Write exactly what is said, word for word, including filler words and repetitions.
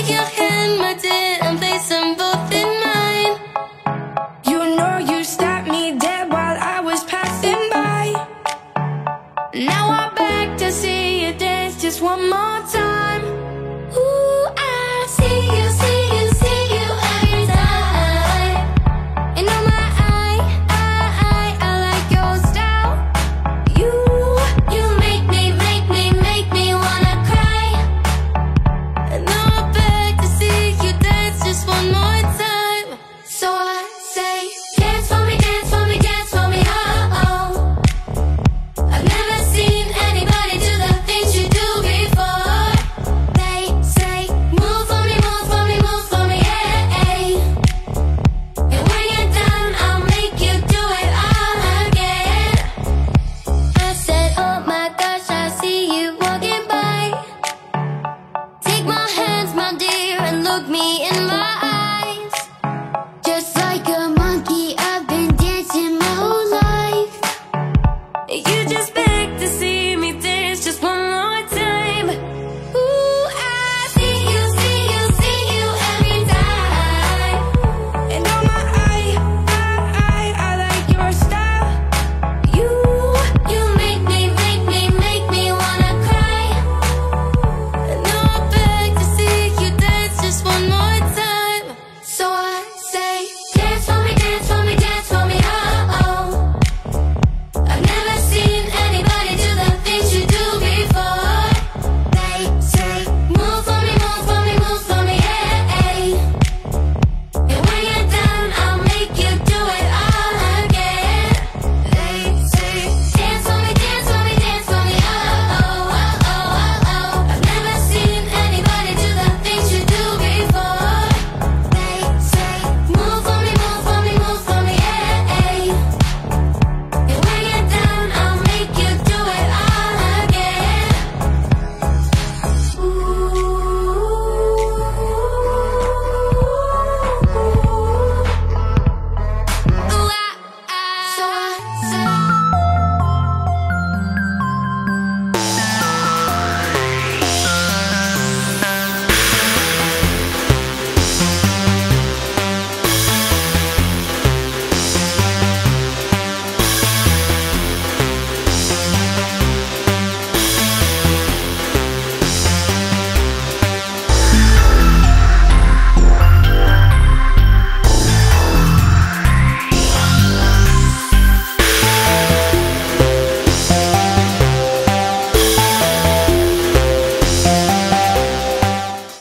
take your hand, my dear, and place them both in mine. You know you stopped me dead while I was passing by. Now I'm back to see you dance just one more time. Ooh, I see you, see you, see you every time. And oh my, I, I, I, I like your style. You, you make me, make me, make me wanna cry. And now I'm back to see you dance just one more time. So I say, dance for me, dance for me, dance for me, oh, oh. I've never seen anybody do the things you do before. They say, move for me, move for me, move for me, yeah, yeah. And when you're done, I'll make you do it all again. I said, oh my gosh, I see you walking by. Take my hands, my dear, and look me